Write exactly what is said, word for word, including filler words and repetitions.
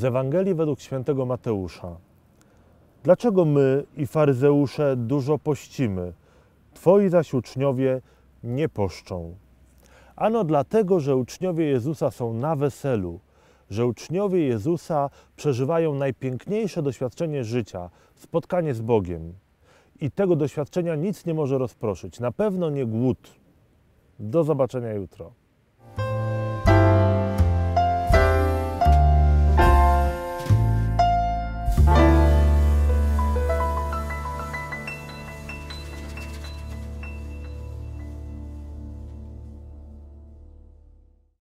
Z Ewangelii według świętego Mateusza. Dlaczego my i faryzeusze dużo pościmy, twoi zaś uczniowie nie poszczą? Ano dlatego, że uczniowie Jezusa są na weselu, że uczniowie Jezusa przeżywają najpiękniejsze doświadczenie życia, spotkanie z Bogiem. I tego doświadczenia nic nie może rozproszyć, na pewno nie głód. Do zobaczenia jutro.